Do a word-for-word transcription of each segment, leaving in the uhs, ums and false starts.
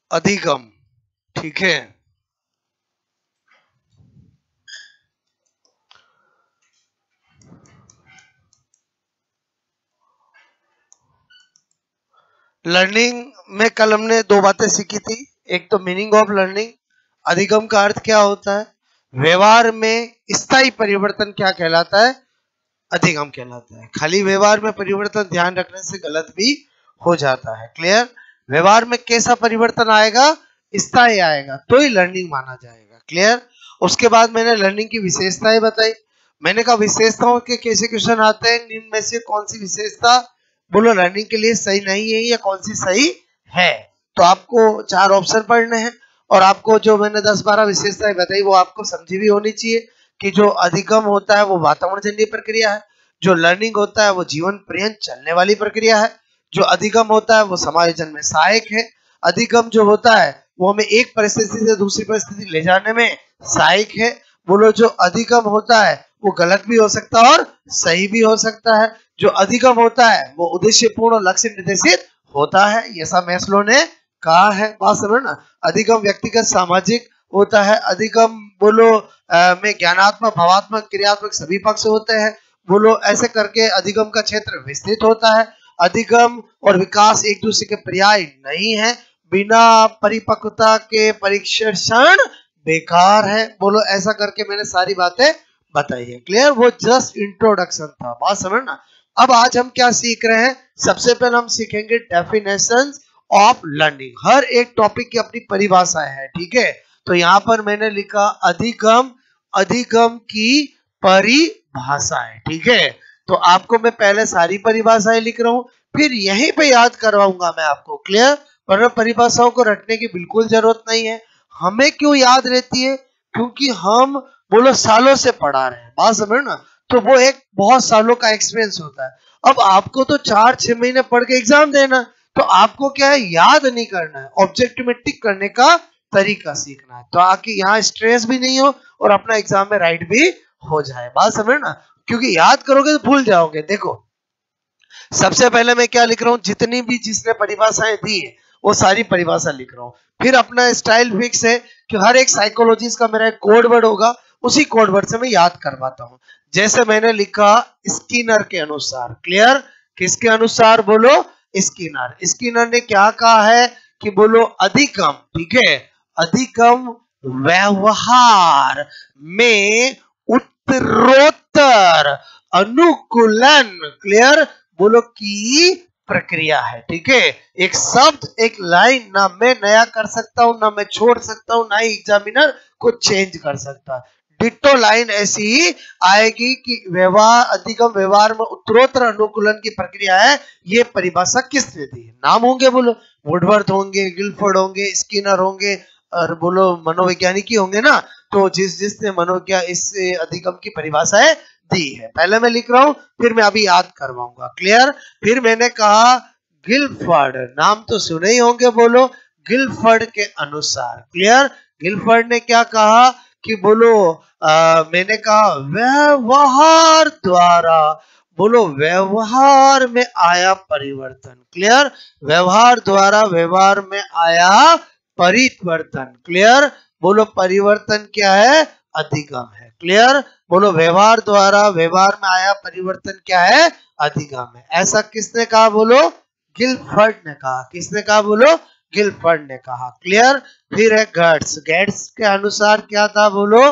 अधिगम, ठीक है। लर्निंग में कल हमने दो बातें सीखी थी, एक तो मीनिंग ऑफ लर्निंग, अधिगम का अर्थ क्या होता है, व्यवहार में स्थायी परिवर्तन क्या कहलाता है, अधिगम कहलाता है। खाली व्यवहार में परिवर्तन ध्यान रखने से गलत भी हो जाता है। क्लियर? व्यवहार में कैसा परिवर्तन आएगा, स्थायी आएगा तो ही लर्निंग माना जाएगा। क्लियर? उसके बाद मैंने लर्निंग की विशेषताएं बताई। मैंने कहा विशेषताओं के कैसे क्वेश्चन आते हैं, निम्न में से कौन सी विशेषता बोलो लर्निंग के लिए सही नहीं है या कौन सी सही है। तो आपको चार ऑप्शन पढ़ने हैं और आपको जो मैंने दस बारह विशेषताएं बताई वो आपको समझी भी होनी चाहिए कि जो अधिगम होता है वो वातावरण जन्य प्रक्रिया है, जो लर्निंग होता है वो जीवन पर्यंत चलने वाली प्रक्रिया है, जो अधिगम होता है वो समायोजन में सहायक है, अधिगम जो होता है वो हमें एक परिस्थिति से दूसरी परिस्थिति ले जाने में सहायक है। बोलो जो अधिगम होता है वो गलत भी हो सकता है और सही भी हो सकता है। जो अधिगम होता है वो उद्देश्यपूर्ण और लक्ष्य निर्देशित होता है, ऐसा मैस्लो ने कहा है। बात समझ ना। अधिगम व्यक्तिगत सामाजिक होता है। अधिगम बोलो आ, में ज्ञानात्मक भावात्मक क्रियात्मक सभी पक्ष होते हैं। बोलो ऐसे करके अधिगम का क्षेत्र विस्तृत होता है। अधिगम और विकास एक दूसरे के पर्याय नहीं है। बिना परिपक्वता के परीक्षण बेकार है। बोलो ऐसा करके मैंने सारी बातें बताई है। क्लियर? वो जस्ट इंट्रोडक्शन था। बात समझ ना। अब आज हम क्या सीख रहे हैं, सबसे पहले हम सीखेंगे डेफिनेशंस ऑफ लर्निंग। हर एक टॉपिक की अपनी परिभाषाएं है, ठीक है। तो यहाँ पर मैंने लिखा अधिगम, अधिगम की परिभाषाएं, ठीक है। तो आपको मैं पहले सारी परिभाषाएं लिख रहा हूं, फिर यहीं पे याद करवाऊंगा मैं आपको। क्लियर? पर परिभाषाओं को रटने की बिल्कुल जरूरत नहीं है। हमें क्यों याद रहती है, क्योंकि हम बोलो सालों से पढ़ा रहे हैं। बात समझ ना। तो वो एक बहुत सालों का एक्सपीरियंस होता है। अब आपको तो चार छह महीने पढ़ के एग्जाम देना, तो आपको क्या है, याद नहीं करना है, ऑब्जेक्टिव में टिक करने का तरीका सीखना है, तो आके यहाँ स्ट्रेस भी नहीं हो और अपना एग्जाम में राइट भी हो जाए। बात समझ ना। क्योंकि याद करोगे तो भूल जाओगे। देखो सबसे पहले मैं क्या लिख रहा हूँ, जितनी भी जिसने परिभाषाएं दी है वो सारी परिभाषा लिख रहा हूँ। फिर अपना स्टाइल फिक्स है कि हर एक साइकोलॉजिस्ट का मेरा एक कोड वर्ड होगा, उसी कोड वर्ड से मैं याद करवाता हूँ। जैसे मैंने लिखा स्किनर के अनुसार। क्लियर? किसके अनुसार बोलो, स्किनर। स्किनर ने क्या कहा है कि बोलो अधिगम, ठीक है, अधिगम व्यवहार में उत्तरोत्तर अनुकूलन, क्लियर, बोलो की प्रक्रिया है, ठीक है। एक शब्द एक लाइन ना मैं नया कर सकता हूं, ना मैं छोड़ सकता हूं, ना ही एग्जामिनर को चेंज कर सकता है। डिट्टो लाइन ऐसी ही आएगी कि व्यवहार, अधिगम व्यवहार में उत्तरोत्तर अनुकूलन की प्रक्रिया है। ये परिभाषा किसने दी है? नाम होंगे बोलो, वुडवर्थ होंगे, गिलफोर्ड होंगे, स्किनर होंगे और बोलो मनोवैज्ञानिक ही होंगे ना। तो जिस जिसने मनोविज्ञान इस अधिगम की परिभाषा है दी है, पहले मैं लिख रहा हूं, फिर मैं अभी याद करवाऊंगा। क्लियर? फिर मैंने कहा गिलफोर्ड, नाम तो सुने ही होंगे, बोलो गिलफोर्ड के अनुसार। क्लियर? गिलफोर्ड ने क्या कहा कि बोलो आ, मैंने कहा व्यवहार द्वारा, बोलो व्यवहार में आया परिवर्तन। क्लियर? व्यवहार द्वारा व्यवहार में आया परिवर्तन। क्लियर? बोलो परिवर्तन क्या है, अधिगम है। क्लियर? बोलो व्यवहार द्वारा व्यवहार में आया परिवर्तन क्या है, अधिगम है। ऐसा किसने कहा बोलो, गिलफोर्ड ने कहा। किसने कहा बोलो, गिलफोर्ड ने कहा। क्लियर? फिर है गेट्स। गेट्स के अनुसार क्या था बोलो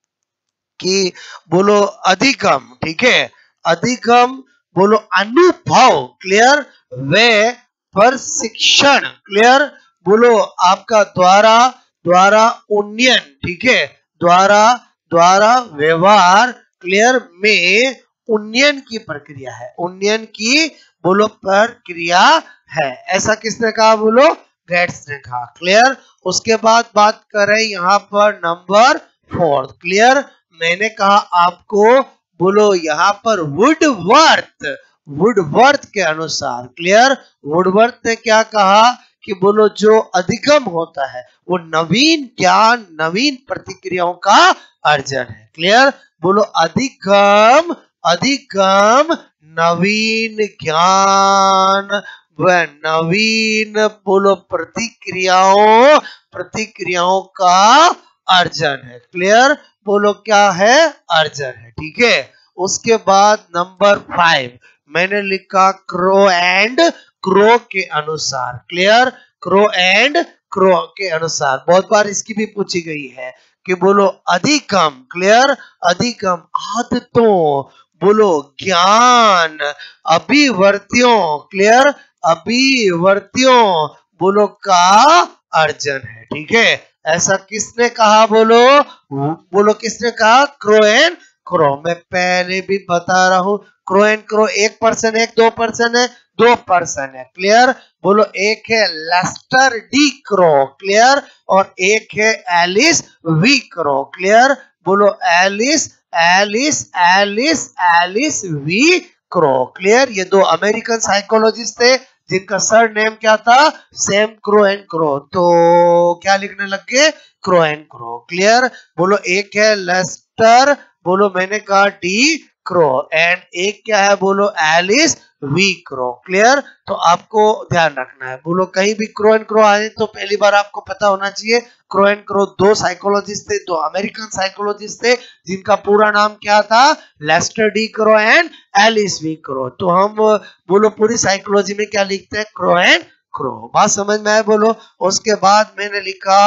कि बोलो अधिगम, ठीक है, अधिगम बोलो अनुभव। क्लियर? वे प्रशिक्षण। क्लियर? बोलो आपका द्वारा, द्वारा उन्नयन, ठीक है, द्वारा द्वारा व्यवहार, क्लियर, में उन्नयन की प्रक्रिया है। उन्नयन की बोलो प्रक्रिया है। ऐसा किसने कहा बोलो, गेट्स ने कहा। क्लियर? उसके बाद बात करें यहाँ पर नंबर फोर। क्लियर? मैंने कहा आपको बोलो यहाँ पर वुडवर्थ, वुडवर्थ के अनुसार। क्लियर? वुडवर्थ ने क्या कहा कि बोलो जो अधिगम होता है वो नवीन ज्ञान, नवीन प्रतिक्रियाओं का अर्जन है। क्लियर? बोलो अधिगम, अधिगम नवीन ज्ञान, वह नवीन बोलो प्रतिक्रियाओं प्रतिक्रियाओं का अर्जन है। क्लियर, बोलो क्या है, अर्जन है। ठीक है, उसके बाद नंबर फाइव मैंने लिखा क्रो एंड क्रो के अनुसार। क्लियर, क्रो एंड क्रो के अनुसार बहुत बार इसकी भी पूछी गई है कि बोलो अधिकम। क्लियर, अधिकम आदतों, बोलो ज्ञान, अभिवर्तियों। क्लियर, अभिवर्तियों बोलो का अर्जन है। ठीक है, ऐसा किसने कहा, बोलो बोलो किसने कहा, क्रो एंड क्रो। मैं पहले भी बता रहा हूं, क्रो एंड क्रो एक पर्सन है, दो पर्सन है, दो पर्सन है। क्लियर, बोलो एक है लेस्टर डी क्रो। क्लियर, और एक है एलिस वी क्रो। क्लियर, बोलो Alice Alice Alice Alice V Crow. Clear, ये दो अमेरिकन साइकोलॉजिस्ट थे जिनका सर नेम क्या था, सेम क्रो एंड क्रो। तो क्या लिखने लग गए, क्रो एंड क्रो। क्लियर, बोलो एक है लेस्टर, बोलो मैंने कहा डी क्रो, एंड एक क्या है, बोलो एलिस वी क्रो। क्लियर, तो आपको ध्यान रखना है, बोलो कहीं भी क्रो एंड क्रो आए तो पहली बार आपको पता होना चाहिए क्रो एंड क्रो दो साइकोलॉजिस्ट थे, दो अमेरिकन साइकोलॉजिस्ट थे जिनका पूरा नाम क्या था, Lester D Crow and Alice V Crow. तो हम बोलो पूरी साइकोलॉजी में क्या लिखते हैं, क्रो एंड क्रो। बात समझ में आए, बोलो। उसके बाद मैंने लिखा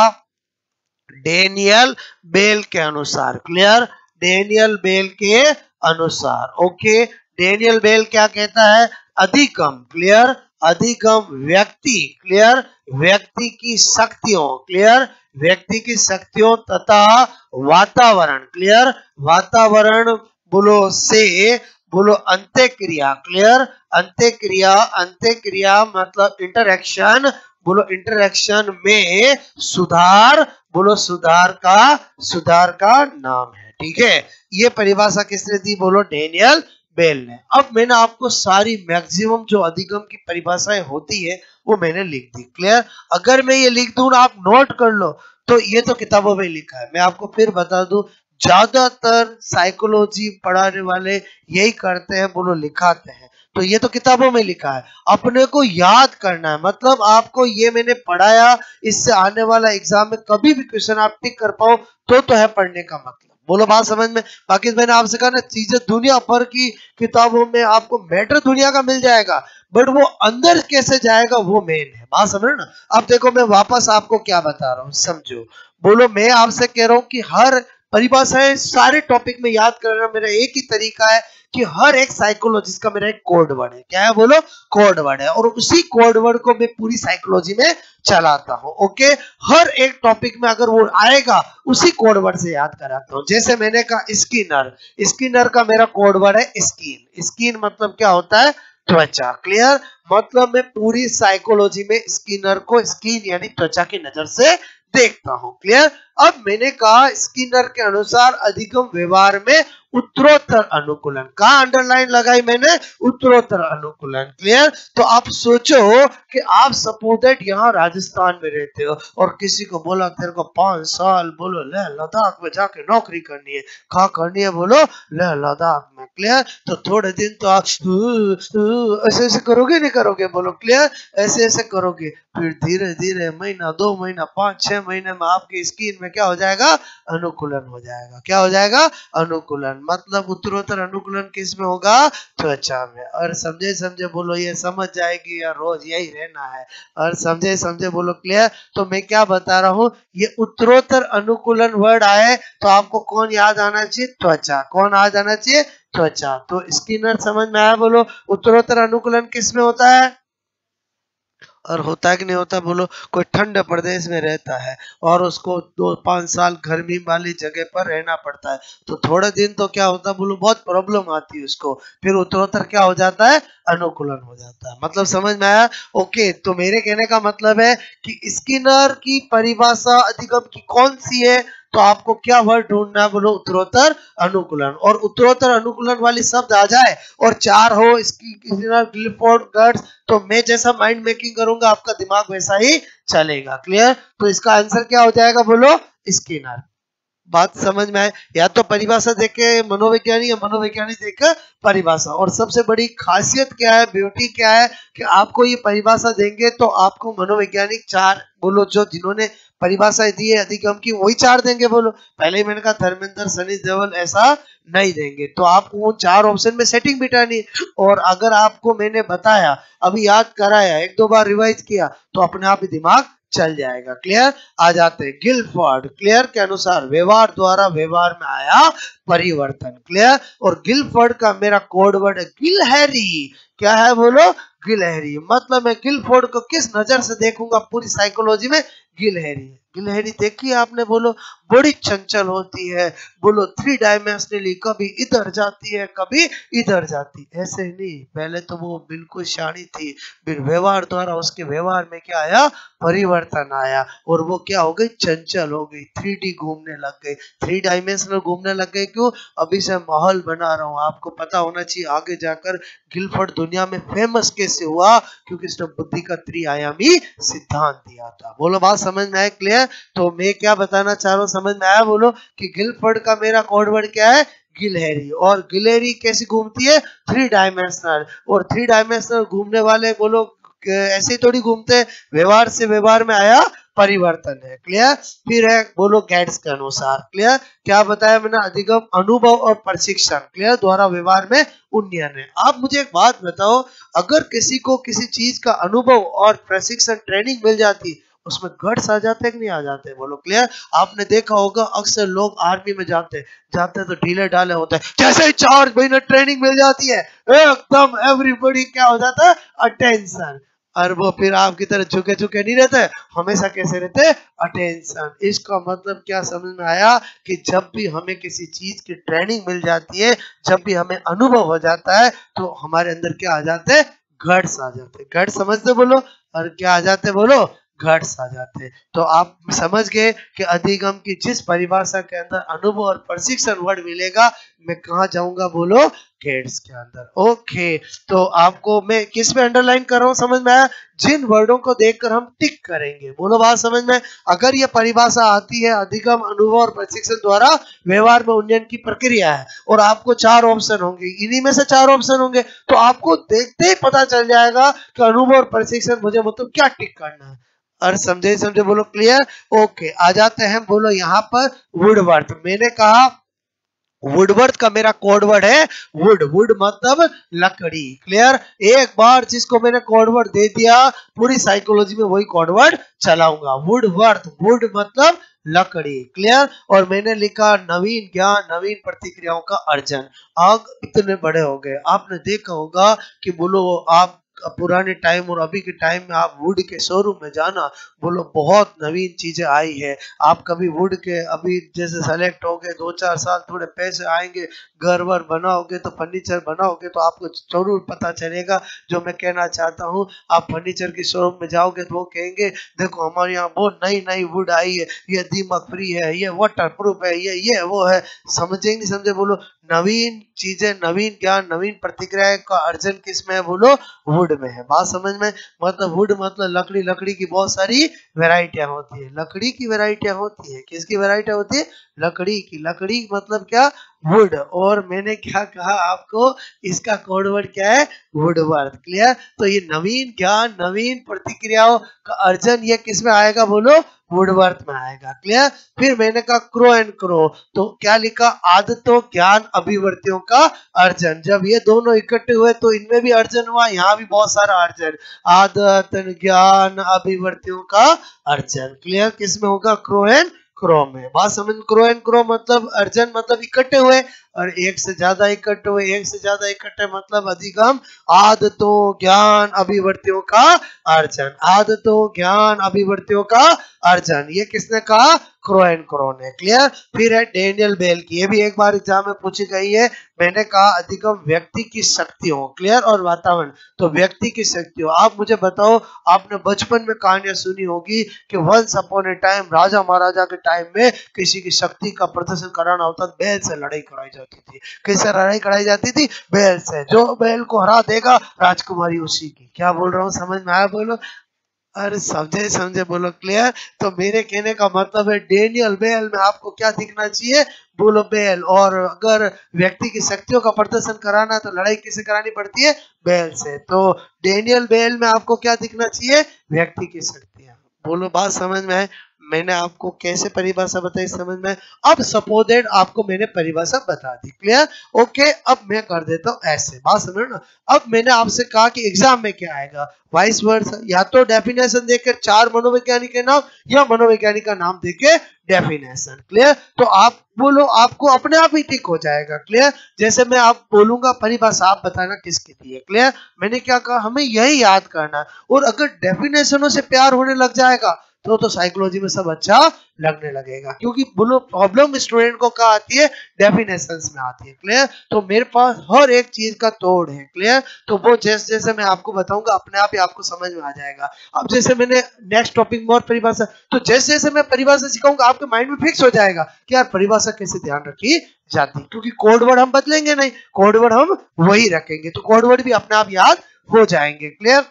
डेनियल बेल के अनुसार। क्लियर, डेनियल बेल के अनुसार। ओके, डेनियल बेल क्या कहता है, अधिकम। क्लियर, अधिकम व्यक्ति। क्लियर, व्यक्ति की शक्तियों। क्लियर, व्यक्ति की शक्तियों तथा वातावरण। क्लियर, वातावरण बोलो से बोलो अंत्यक्रिया। क्लियर, अंत्यक्रिया अंत्यक्रिया मतलब इंटरेक्शन, बोलो इंटरेक्शन में सुधार, बोलो सुधार का सुधार का नाम है। ठीक है, ये परिभाषा किसने दी, बोलो डेनियल बेल ने। अब मैंने आपको सारी मैक्सिमम जो अधिगम की परिभाषाएं होती है वो मैंने लिख दी। क्लियर, अगर मैं ये लिख दूं आप नोट कर लो, तो ये तो किताबों में लिखा है। मैं आपको फिर बता दूं, ज्यादातर साइकोलॉजी पढ़ाने वाले यही करते हैं, बोलो लिखाते हैं। तो ये तो किताबों में लिखा है, अपने को याद करना है। मतलब आपको ये मैंने पढ़ाया, इससे आने वाला एग्जाम में कभी भी क्वेश्चन आप टिक कर पाओ तो तो है पढ़ने का मतलब। बोलो बात समझ में। बाकी मैंने आपसे कहा ना, चीजें दुनिया भर की किताबों में आपको मैटर दुनिया का मिल जाएगा, बट वो अंदर कैसे जाएगा वो मेन है। बात समझ ना। अब देखो मैं वापस आपको क्या बता रहा हूँ, समझो। बोलो मैं आपसे कह रहा हूँ कि हर परिभाषाएं सारे टॉपिक में याद करना मेरा एक ही तरीका है कि हर एक साइकोलॉजिस्ट का मेरा एक कोड वर्ड है। क्या है, बोलो कोड वर्ड है, और उसी कोड वर्ड को मैं पूरी साइकोलॉजी में चलाता हूं। ओके, हर एक टॉपिक में अगर वो आएगा उसी कोड वर्ड से याद कराता हूं। जैसे मैंने कहा स्किनर, स्किनर का मेरा कोड वर्ड है स्किन। स्किन मतलब क्या होता है, त्वचा। क्लियर, मतलब मैं पूरी साइकोलॉजी में स्किनर को स्किन यानी त्वचा की नजर से देखता हूं। क्लियर, अब मैंने कहा स्किनर के अनुसार अधिगम व्यवहार में उत्तरोत्तर अनुकूलन का अंडरलाइन लगाई मैंने, उत्तरोत्तर अनुकूलन। क्लियर, तो आप सोचो कि आप सपोज दैट यहाँ राजस्थान में रहते हो और किसी को बोला तेरे को पांच साल बोलो ले लद्दाख में जाके नौकरी करनी है, कहाँ करनी है, बोलो ले लद्दाख में। क्लियर, तो थोड़े दिन तो आप ऐसे ऐसे करोगे, नहीं करोगे, बोलो क्लियर, ऐसे ऐसे करोगे, फिर धीरे धीरे महीना दो महीना पांच छह महीने में आपकी स्किन में क्या हो जाएगा, अनुकूलन हो जाएगा। क्या हो जाएगा, अनुकूलन। मतलब उत्तरोत्तर अनुकूलन किस में होगा, त्वचा में। और समझे समझे बोलो, ये समझ जाएगी या रोज यही रहना है। और समझे समझे बोलो क्लियर। तो मैं क्या बता रहा हूँ, ये उत्तरोत्तर अनुकूलन वर्ड आए तो आपको कौन याद आना चाहिए, त्वचा। कौन याद आना चाहिए, त्वचा। तो स्किनर समझ में आया, बोलो उत्तरोत्तर अनुकूलन किस में होता है। और होता है कि नहीं होता, बोलो कोई ठंडे प्रदेश में रहता है और उसको दो पांच साल गर्मी वाली जगह पर रहना पड़ता है, तो थोड़े दिन तो क्या होता है, बोलो बहुत प्रॉब्लम आती है उसको, फिर उत्तरोत्तर क्या हो जाता है, अनुकूलन हो जाता है। मतलब समझ में आया। ओके, तो मेरे कहने का मतलब है कि स्किनर की परिभाषा अधिगम की कौन सी है, तो आपको क्या वर्ड ढूंढना है, बोलो उत्तरोत्तर अनुकूलन। और उत्तरोत्तर अनुकूलन वाली शब्द आ जाए और चार हो स्किनर, गिलफोर्ड, गर्ट्ज, तो मैं जैसा माइंड मेकिंग करूंगा आपका दिमाग वैसा ही चलेगा। क्लियर, तो इसका आंसर क्या हो जाएगा, बोलो स्किनर। बात समझ में आए? या तो परिभाषा देख के मनोवैज्ञानिक या मनोवैज्ञानिक देख के परिभाषा। और सबसे बड़ी खासियत क्या है, ब्यूटी क्या है कि आपको ये परिभाषा देंगे तो आपको मनोवैज्ञानिक चार बोलो जो जिन्होंने परिभाषाएं दी है अधिगम की वही चार देंगे। बोलो पहले ही मैंने कहा धर्मेंद्र सनी देओल ऐसा नहीं देंगे, तो आपको वो चार ऑप्शन में सेटिंग बिठानी है। और अगर आपको मैंने बताया, अभी याद कराया, एक दो बार रिवाइज किया तो अपने आप ही दिमाग चल जाएगा। क्लियर? आ जाते हैं गिलफोर्ड क्लियर के अनुसार व्यवहार द्वारा व्यवहार में आया परिवर्तन। क्लियर? और गिलफोर्ड का मेरा कोड वर्ड है गिलहरी। क्या है बोलो? गिलहरी। मतलब मैं गिलफोर्ड को किस नजर से देखूंगा पूरी साइकोलॉजी में? गिलहरी। गिलहरी देखी आपने? बोलो बड़ी चंचल होती है, बोलो थ्री डायमेंशनली, कभी इधर जाती है कभी इधर जाती। ऐसे नहीं, पहले तो वो बिल्कुल शानी थी, फिर व्यवहार द्वारा उसके व्यवहार में क्या आया? परिवर्तन आया और वो क्या हो गई? चंचल हो गई, थ्री डी घूमने लग गई, थ्री डायमेंशनल घूमने लग गई। क्यों? अभी से माहौल बना रहा हूँ, आपको पता होना चाहिए आगे जाकर गिलफोर्ड दुनिया में फेमस कैसे हुआ, क्योंकि उसने बुद्धि का त्रिआयामी सिद्धांत दिया था। बोलो बात समझ में आए? क्लियर? तो मैं क्या बताना चाह रहा हूँ, समझ में आया? बोलो कि गिलफोर्ड का मेरा कोड वर्ड क्या है? गिलहरी। और गिलहरी कैसी घूमती है? Three dimensional. और थ्री डायमेंशनल घूमने वाले बोलो ऐसे ही थोड़ी घूमते, व्यवहार से व्यवहार में आया परिवर्तन है। क्लियर? फिर है बोलो गेट्स के अनुसार। क्लियर? क्या बताया मैंने? अधिगम, अनुभव और प्रशिक्षण क्लियर द्वारा व्यवहार में उन्नयन है। आप मुझे एक बात बताओ, अगर किसी को किसी चीज का अनुभव और प्रशिक्षण ट्रेनिंग मिल जाती, उसमें गट्स आ जाते कि नहीं आ जाते? बोलो क्लियर? आपने देखा होगा अक्सर लोग आर्मी में जाते जाते तो ढीले ढाले होते हैं, जैसे ही चार महीने ट्रेनिंग मिल जाती है एकदम एवरीबॉडी क्या हो जाता है? अटेंशन। और वो फिर आपकी तरह झुके झुके नहीं रहते, हमेशा कैसे रहते? अटेंशन। इसका मतलब क्या समझ में आया कि जब भी हमें किसी चीज की ट्रेनिंग मिल जाती है, जब भी हमें अनुभव हो जाता है, तो हमारे अंदर क्या आ जाते हैं? गट्स आ जाते हैं। गट्स समझते बोलो? और क्या आ जाते बोलो? गट्स आ जाते हैं। तो आप समझ गए कि अधिगम की जिस परिभाषा के अंदर अनुभव और प्रशिक्षण वर्ड मिलेगा, मैं कहा जाऊंगा? बोलो गेट्स के अंदर। ओके, तो आपको मैं किस में अंडरलाइन कर रहा हूं, समझ में आया? जिन वर्डों को देखकर हम टिक करेंगे। बोलो बात समझ में? अगर ये परिभाषा आती है अधिगम, अनुभव और प्रशिक्षण द्वारा व्यवहार में उन्नयन की प्रक्रिया है, और आपको चार ऑप्शन होंगे, इन्हीं में से चार ऑप्शन होंगे, तो आपको देखते ही पता चल जाएगा कि अनुभव और प्रशिक्षण मुझे मतलब क्या टिक करना है। और समझे समझे बोलो क्लियर? ओके, आ जाते हैं बोलो यहाँ पर वुडवर्थ। मैंने कहा वुडवर्थ का मेरा कोड वर्ड है वुड। वुड मतलब लकड़ी। क्लियर? एक बार जिसको मैंने कोड वर्ड दे दिया, पूरी साइकोलॉजी में वही कोड वर्ड चलाऊंगा। वुडवर्थ, वुड मतलब लकड़ी। क्लियर? और मैंने लिखा नवीन ज्ञान, नवीन प्रतिक्रियाओं का अर्जन। आग इतने बड़े हो गए, आपने देखा होगा कि बोलो आप पुराने टाइम और अभी के टाइम में आप वुड के शोरूम में जाना, बोलो बहुत नवीन चीजें आई है। आप कभी वुड के अभी जैसे सेलेक्ट हो गए, दो चार साल थोड़े पैसे आएंगे, घर वर बनाओगे तो फर्नीचर बनाओगे तो आपको जरूर पता चलेगा जो मैं कहना चाहता हूँ। आप फर्नीचर की शोरूम में जाओगे तो वो कहेंगे देखो हमारे यहाँ बहुत नई नई वुड आई है, ये दीमक फ्री है, ये वाटर प्रूफ है, ये ये वो है। समझे नहीं समझे? बोलो नवीन चीजें, नवीन ज्ञान, नवीन प्रतिक्रिया का अर्जन किस में है? बोलो वुड में है। बात समझ में? मतलब वुड मतलब लकड़ी। लकड़ी की बहुत सारी वैरायटियां होती है, लकड़ी की वैरायटियां होती है। किसकी वैरायटी होती है? लकड़ी की। लकड़ी मतलब क्या? वुड। और मैंने क्या कहा आपको? इसका कोड वर्ड क्या है? वुडवर्थ। क्लियर? तो ये नवीन ज्ञान, नवीन प्रतिक्रियाओं का अर्जन ये किस में आएगा? बोलो वुडवर्थ में आएगा। क्लियर? फिर मैंने कहा क्रो एंड क्रो, तो क्या लिखा? आदतों, ज्ञान, अभिवृत्तियों का अर्जन। जब ये दोनों इकट्ठे हुए तो इनमें भी अर्जन हुआ, यहाँ भी बहुत सारा अर्जन। आदत, ज्ञान, अभिवृत्तियों का अर्जन। क्लियर? किस में होगा? क्रो एंड क्रो में। बात समझ? क्रो एंड क्रो मतलब अर्जन मतलब इकट्ठे हुए, और एक से ज्यादा इकट्ठे हुए, एक से ज्यादा इकट्ठे मतलब अधिगम, आदतों, ज्ञान, अभिवृत्तियों का अर्जन। आदतों, ज्ञान, अभिवृत्तियों का अर्जन। ये किसने कहा? क्रो एंड क्रो ने। क्लियर? फिर है डेनियल बेल की, ये भी एक बार एग्जाम में पूछी गई है। मैंने कहा अधिगम व्यक्ति की शक्तियों, क्लियर, और वातावरण। तो व्यक्ति की शक्तियों, आप मुझे बताओ, आपने बचपन में कहानियां सुनी होगी कि वंस अपॉन ए टाइम, राजा महाराजा के टाइम में किसी की शक्ति का प्रदर्शन कराना होता, बैल से लड़ाई कराई जाती थी। किससे लड़ाई कराई जाती थी? बैल से। जो बैल को हरा देगा राजकुमारी उसी की। क्या बोल रहा हूँ, समझ में आया? बोलो। अरे समझे समझे बोलो क्लियर। तो मेरे कहने का मतलब है डेनियल बेल में आपको क्या दिखना चाहिए, बोलो बेल। और अगर व्यक्ति की शक्तियों का प्रदर्शन कराना है तो लड़ाई किसे करानी पड़ती है, बेल से। तो डेनियल बेल में आपको क्या दिखना चाहिए, व्यक्ति की शक्तियां। बोलो बात समझ में है। मैंने आपको कैसे परिभाषा बताई समझ में। अब सपोजेड आपको मैंने परिभाषा बता दी, क्लियर। ओके अब मैं कर देता हूं ऐसे, बात समझ ना। अब मैंने आपसे कहा कि एग्जाम में क्या आएगा, वाइस वर्सा, या तो डेफिनेशन देकर चार मनोवैज्ञानिक के नाम या मनोवैज्ञानिक का नाम देके डेफिनेशन, क्लियर। तो आप बोलो आपको अपने आप ही टिक हो जाएगा, क्लियर। जैसे मैं आप बोलूंगा परिभाषा, आप बताना किसकी थी है, क्लियर। मैंने क्या कहा, हमें यही याद करना है। और अगर डेफिनेशनों से प्यार होने लग जाएगा तो तो साइकोलॉजी में सब अच्छा लगने लगेगा, क्योंकि बोलो प्रॉब्लम स्टूडेंट को कहाँ आती है, डेफिनेशंस में आती है, क्लियर। तो मेरे पास हर एक चीज का तोड़ है, क्लियर। तो वो जैसे जैसे मैं आपको बताऊंगा अपने आप ही आपको समझ में आ जाएगा। अब जैसे मैंने नेक्स्ट टॉपिक में और परिभाषा, तो जैसे जैसे मैं परिभाषा सिखाऊंगा आपके माइंड में फिक्स हो जाएगा कि यार परिभाषा कैसे ध्यान रखी जाती, क्योंकि कोड वर्ड हम बदलेंगे नहीं, कोड वर्ड हम वही रखेंगे, तो कोड वर्ड भी अपने आप याद हो जाएंगे, क्लियर।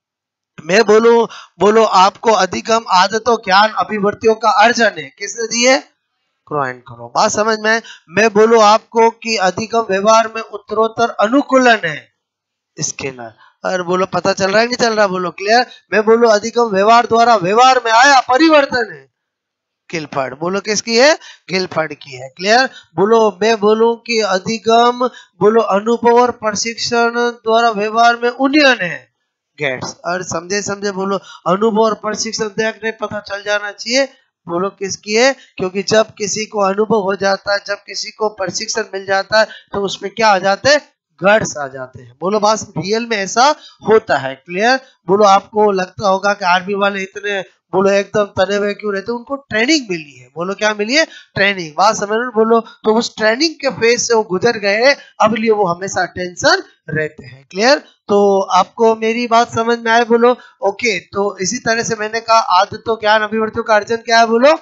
मैं बोलूं, बोलो आपको अधिगम आदतों ज्ञान अभिवृत्तियों का अर्जन है, किसने दिए, ग्रहण करो, बात समझ में। मैं बोलूं आपको कि अधिगम व्यवहार में उत्तरोत्तर अनुकूलन है, स्केलर। और बोलो पता चल रहा है नहीं चल रहा, बोलो क्लियर। मैं बोलूं अधिगम व्यवहार द्वारा व्यवहार में आया परिवर्तन है, गिलफर्ड। बोलो किसकी है, गिलफर्ड की है, क्लियर। बोलो मैं बोलूं कि अधिगम बोलो अनुभव और प्रशिक्षण द्वारा व्यवहार में उन्नयन है, गेट्स। और समझे समझे बोलो अनुभव और प्रशिक्षण देखने पता चल जाना चाहिए, बोलो किसकी है, क्योंकि जब किसी को अनुभव हो जाता है, जब किसी को प्रशिक्षण मिल जाता है तो उसमें क्या आ जाते हैं, गट्स आ जाते हैं। बोलो बात रियल में ऐसा होता है, क्लियर। बोलो आपको लगता होगा कि आर्मी वाले इतने बोलो एकदम तने हुए क्यों रहते, उनको ट्रेनिंग मिली है, बोलो क्या मिली है, ट्रेनिंग, बात समझ में। बोलो तो उस ट्रेनिंग के फेज से वो गुजर गए, अब लिए वो हमेशा टेंशन रहते हैं, क्लियर। तो आपको मेरी बात समझ में आए, बोलो ओके। तो इसी तरह से मैंने कहा आदतों ज्ञान अभिवृत्तियों का अर्जन क्या है, बोलो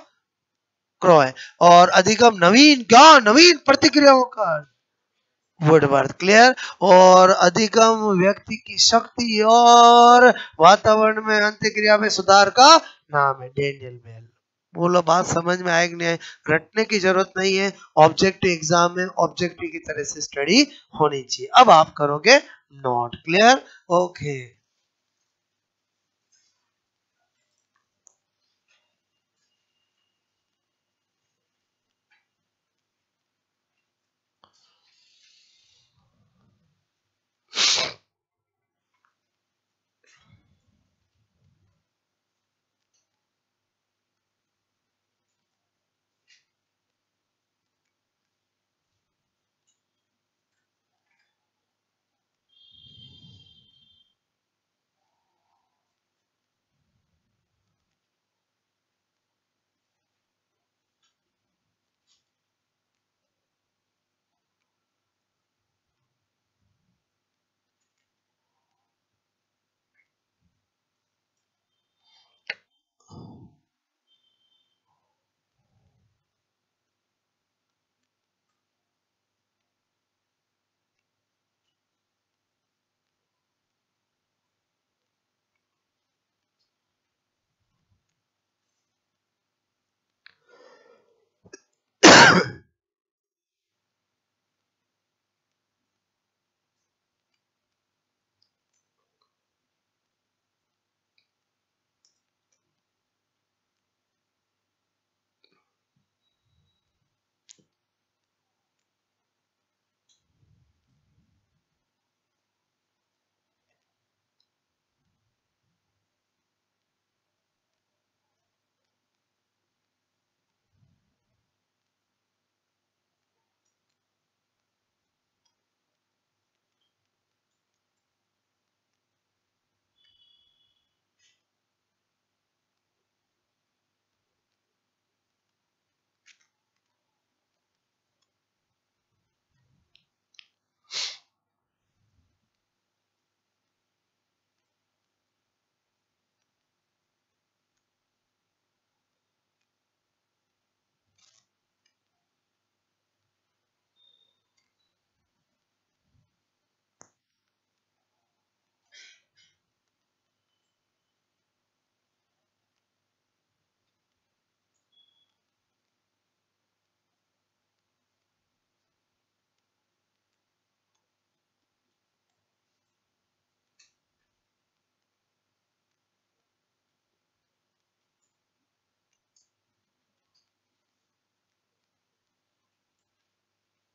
क्रो है। और अधिगम नवीन ज्ञान नवीन प्रतिक्रियाओं का वुडवर्थ, क्लियर। और अधिगम व्यक्ति की शक्ति और वातावरण में अंत्यक्रिया में सुधार का नाम है, डेनियल बेल। बोलो बात समझ में आएगी नहीं, रटने की जरूरत नहीं है, ऑब्जेक्टिव एग्जाम में ऑब्जेक्टिव की तरह से स्टडी होनी चाहिए। अब आप करोगे नोट, क्लियर, ओके।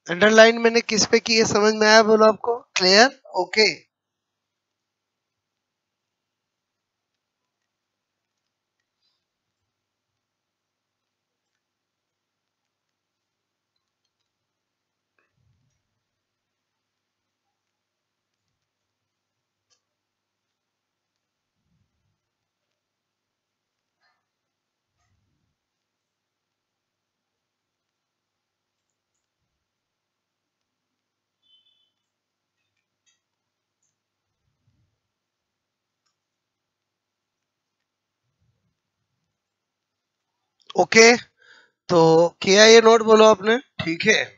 अंडरलाइन मैंने किस पे की है, समझ में आया बोलो आपको? क्लियर? ओके। ओके, तो किया ये नोट बोलो आपने? ठीक है।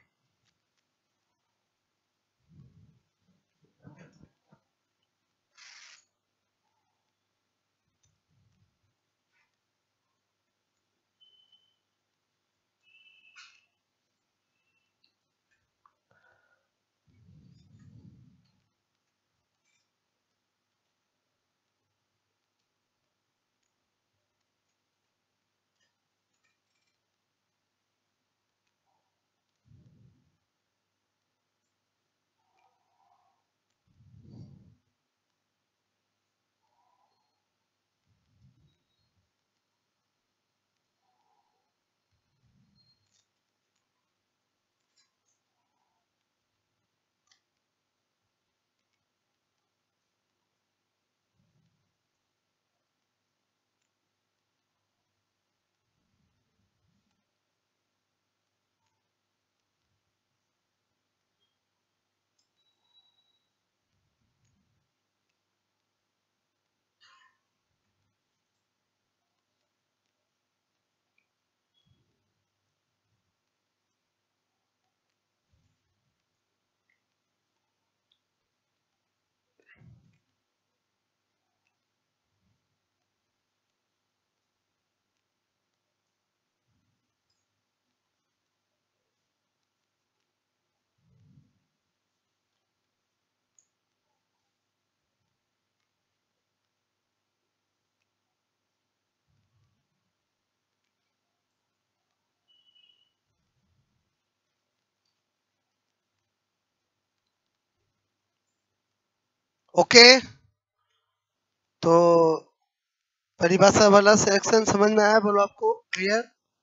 ओके, तो परिभाषा वाला सेक्शन समझ में आया बोलो आपको? क्लियर?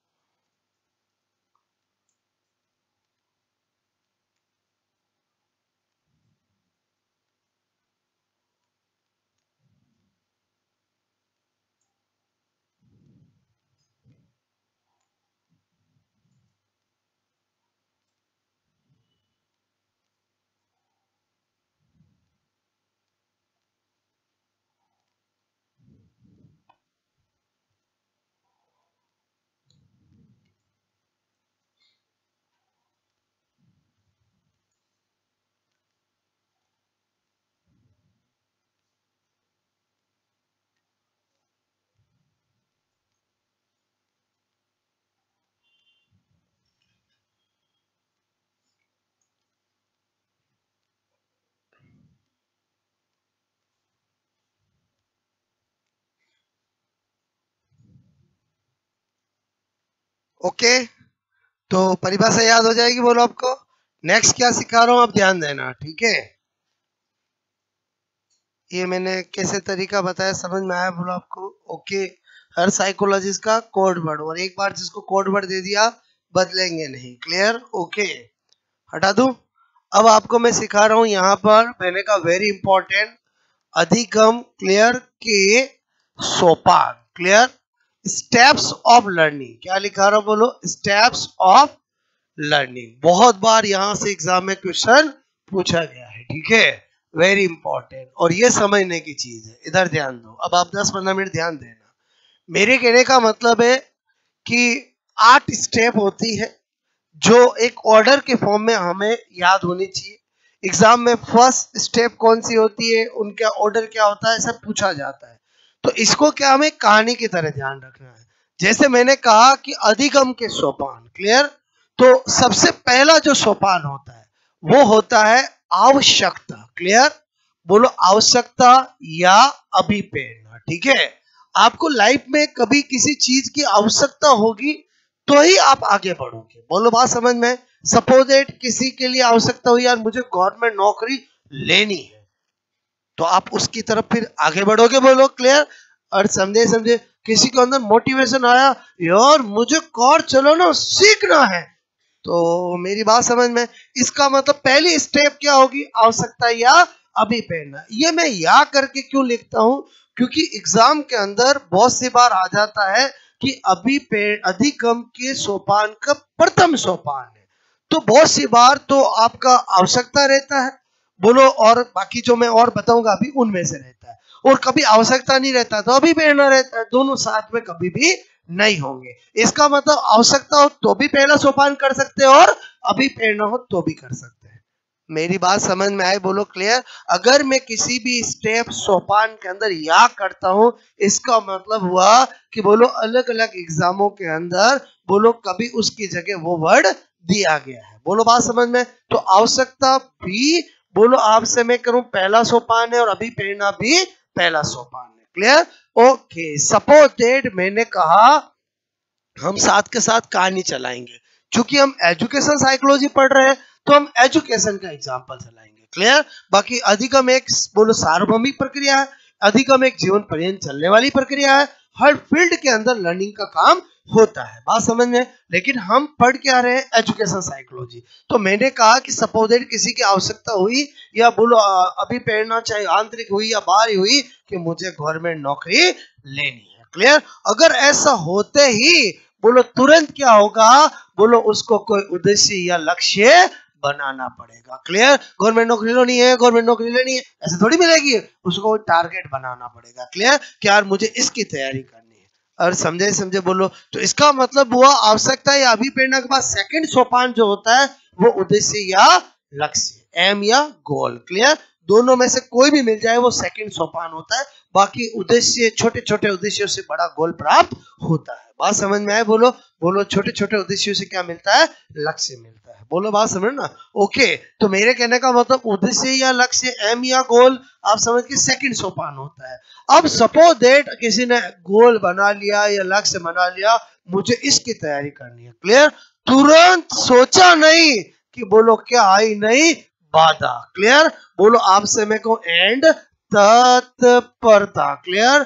ओके, तो परिभाषा याद हो जाएगी बोलो आपको? नेक्स्ट क्या सिखा रहा हूं आप ध्यान देना, ठीक है? ये मैंने कैसे तरीका बताया, समझ में आया बोलो आपको? ओके, हर साइकोलॉजिस्ट का कोड वर्ड, और एक बार जिसको कोड वर्ड दे दिया बदलेंगे नहीं। क्लियर? ओके, हटा दूं? अब आपको मैं सिखा रहा हूं यहाँ पर मैंने कहा वेरी इंपॉर्टेंट, अधिगम क्लियर के सोपान। क्लियर? Steps of learning. क्या लिखा रहा हूं बोलो? Steps of learning. बहुत बार यहां से एग्जाम में क्वेश्चन पूछा गया है, ठीक है? वेरी इंपॉर्टेंट, और ये समझने की चीज है। इधर ध्यान दो, अब आप दस पंद्रह मिनट ध्यान देना। मेरे कहने का मतलब है कि आठ स्टेप होती है जो एक ऑर्डर के फॉर्म में हमें याद होनी चाहिए। एग्जाम में फर्स्ट स्टेप कौन सी होती है, उनका ऑर्डर क्या होता है, सब पूछा जाता है। तो इसको क्या हमें कहानी की तरह ध्यान रखना है। जैसे मैंने कहा कि अधिगम के सोपान। क्लियर? तो सबसे पहला जो सोपान होता है वो होता है आवश्यकता। क्लियर? बोलो आवश्यकता या अभिप्रेरणा। ठीक है? आपको लाइफ में कभी किसी चीज की आवश्यकता होगी तो ही आप आगे बढ़ोगे। बोलो बात समझ में? सपोज दैट किसी के लिए आवश्यकता हुई यार मुझे गवर्नमेंट नौकरी लेनी है, तो आप उसकी तरफ फिर आगे बढ़ोगे। बोलो क्लियर। और समझे समझे किसी के अंदर मोटिवेशन आया यार मुझे कार चलाना सीखना है, तो मेरी बात समझ में, इसका मतलब पहली स्टेप क्या होगी, आवश्यकता या अभिप्रेरणा। ये मैं या करके क्यों लिखता हूं, क्योंकि एग्जाम के अंदर बहुत सी बार आ जाता है कि अभिप्रेरणा अधिगम के सोपान का प्रथम सोपान है, तो बहुत सी बार तो आपका आवश्यकता रहता है, बोलो, और बाकी जो मैं और बताऊंगा अभी उनमें से रहता है, और कभी आवश्यकता नहीं रहता तो अभिप्रेरणा रहता है, दोनों साथ में कभी भी नहीं होंगे। इसका मतलब आवश्यकता हो तो भी पहला सोपान कर सकते हो और अभिप्रेरणा हो तो भी कर सकते हैं। मेरी बात समझ में आए, बोलो क्लियर। अगर मैं किसी भी स्टेप सोपान के अंदर या करता हूं, इसका मतलब हुआ कि बोलो अलग अलग एग्जामों के अंदर बोलो कभी उसकी जगह वो वर्ड दिया गया है। बोलो बात समझ में। तो आवश्यकता भी बोलो आपसे मैं करूं पहला सोपान है और अभिप्रेरणा भी पहला सोपान है। क्लियर। ओके, सपोज दैट मैंने कहा हम साथ के साथ कहानी चलाएंगे, क्योंकि हम एजुकेशन साइकोलॉजी पढ़ रहे हैं तो हम एजुकेशन का एग्जांपल चलाएंगे। क्लियर। बाकी अधिगम एक बोलो सार्वभौमिक प्रक्रिया है, अधिगम एक जीवन पर्यंत चलने वाली प्रक्रिया है, हर फील्ड के अंदर लर्निंग का काम होता है। बात समझ में। लेकिन हम पढ़ के आ रहे हैं एजुकेशन साइकोलॉजी, तो मैंने कहा कि सपोज दैट किसी की आवश्यकता हुई या बोलो अभिप्रेरणा चाहे आंतरिक हुई या बाहरी हुई कि मुझे गवर्नमेंट नौकरी लेनी है। क्लियर। अगर ऐसा होते ही बोलो तुरंत क्या होगा, बोलो उसको कोई उद्देश्य या लक्ष्य बनाना पड़ेगा। क्लियर। गवर्नमेंट नौकरी लेनी है, गवर्नमेंट नौकरी लेनी है ऐसे थोड़ी मिलेगी, उसको टारगेट बनाना पड़ेगा। क्लियर। कि यार मुझे इसकी तैयारी करनी है, और समझे समझे बोलो। तो इसका मतलब हुआ आवश्यकता या अभिप्रेरणा के बाद सेकंड सोपान जो होता है वो उद्देश्य या लक्ष्य, एम या गोल। क्लियर। दोनों में से कोई भी मिल जाए वो सेकंड सोपान होता है, बाकी उद्देश्य छोटे छोटे उद्देश्यों से बड़ा गोल प्राप्त होता है। बात समझ में आए, बोलो बोलो छोटे छोटे उद्देश्यों से क्या मिलता है, लक्ष्य मिलता है। बोलो बात समझ ना। ओके, तो मेरे कहने का मतलब उद्देश्य या लक्ष्य, एम या गोल, आप समझ के सेकंड सोपान होता है। अब सपोज दैट किसी ने गोल बना लिया या लक्ष्य बना लिया, मुझे इसकी तैयारी करनी है। क्लियर। तुरंत सोचा नहीं कि बोलो क्या आई नहीं, बाधा। क्लियर। बोलो आपसे मैं कहूं एंड तत्परता। क्लियर।